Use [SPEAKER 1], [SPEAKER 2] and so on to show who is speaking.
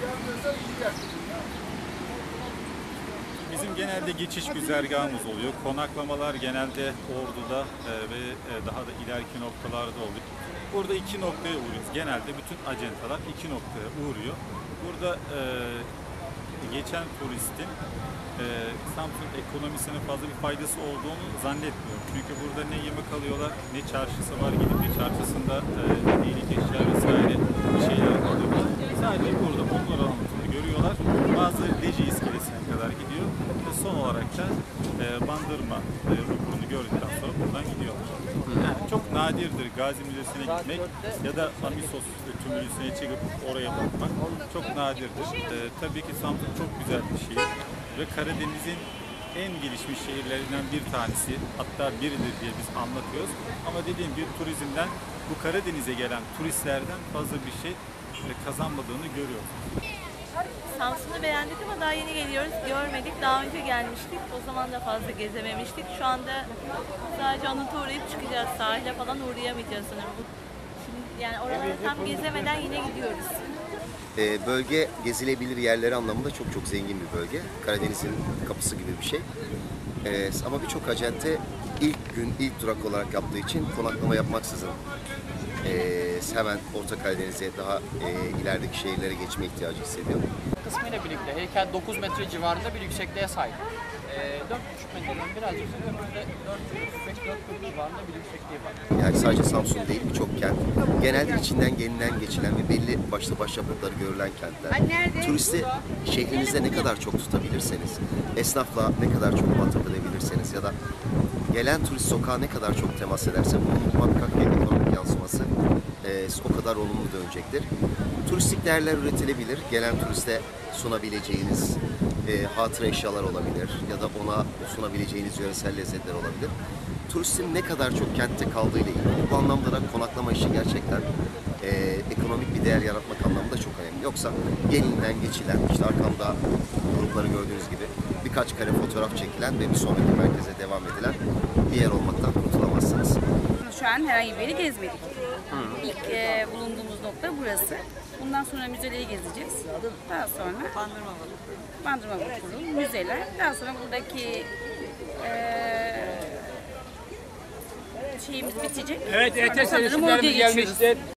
[SPEAKER 1] Bizim genelde geçiş güzergahımız oluyor. Konaklamalar genelde Ordu'da ve daha da ileriki noktalarda oluyor. Burada iki noktaya uğruyoruz. Genelde bütün acentalar iki noktaya uğruyor. Burada geçen turistin Samsun ekonomisine fazla bir faydası olduğunu zannetmiyorum. Çünkü burada ne yemek alıyorlar, ne çarşısı var, gidip de çarşısında iyilik eşya vesaire bir şeyler alıyorlar. Sadece burada onlar anlatımını görüyorlar. Bazı Leci iskelesine kadar gidiyor. Ve son olarak da Bandırma vapurunu gördükten sonra buradan gidiyorlar. Yani çok nadirdir Gazi Müzesi'ne gitmek ya da Amisos Müzesi'ne çıkıp oraya bakmak çok nadirdir. Tabii ki Samsun çok güzel bir şehir ve Karadeniz'in en gelişmiş şehirlerinden bir tanesi, hatta biridir diye biz anlatıyoruz. Ama dediğim gibi turizmden, bu Karadeniz'e gelen turistlerden fazla bir şey kazanmadığını görüyoruz.
[SPEAKER 2] Samsun'u beğendik ama daha yeni geliyoruz. Görmedik. Daha önce gelmiştik. O zaman da fazla gezememiştik. Şu anda sadece Anıt'a uğrayıp çıkacağız. Sahile falan uğrayamayacağız sanırım. Şimdi yani oraları tam gezemeden yine gidiyoruz.
[SPEAKER 3] Bölge gezilebilir yerleri anlamında çok çok zengin bir bölge. Karadeniz'in kapısı gibi bir şey. Ama birçok acente ilk gün, ilk durak olarak yaptığı için konaklama yapmaksızın hemen Orta Karadeniz'e daha ilerideki şehirlere geçme ihtiyacı hissediyor.
[SPEAKER 4] Kısmıyla birlikte heykel 9 metre civarında bir yüksekliğe sahip. 4,5 metreden birazcık önümüzde 4,5-4,40 civarında bir yüksekliği var.
[SPEAKER 3] Yani sadece Samsun değil, birçok kent. Genelde içinden gelinen, geçilen ve belli başlı başyapıtları görülen kentler. Turisti şehrinizde ne kadar çok tutabilirseniz, esnafla ne kadar çok muhatap edebilirseniz ya da gelen turist sokağa ne kadar çok temas ederse bunun muhakkak bir ekonomik yansıması o kadar olumlu dönecektir. Turistik değerler üretilebilir. Gelen turiste sunabileceğiniz hatıra eşyalar olabilir ya da ona sunabileceğiniz yöresel lezzetler olabilir. Turistin ne kadar çok kentte kaldığı ile ilgili. Bu anlamda da konaklama işi gerçekten ekonomik bir değer yaratmak anlamında çok önemli. Yoksa gelinen, geçilen, işte arkamda grupları gördüğünüz gibi birkaç kare fotoğraf çekilen ve bir sonraki merkeze devam edilen bir yer olmaktan kurtulamazsınız.
[SPEAKER 5] Şu an herhangi bir yeri gezmedik. İlk bulunduğumuz nokta burası. Bundan sonra müzeleri gezeceğiz. Daha sonra Bandırma Vapuru, müzeler. Daha sonra buradaki şeyimiz bitecek.
[SPEAKER 6] Evet, ETS
[SPEAKER 5] Sanırım oraya
[SPEAKER 6] gelmiştir.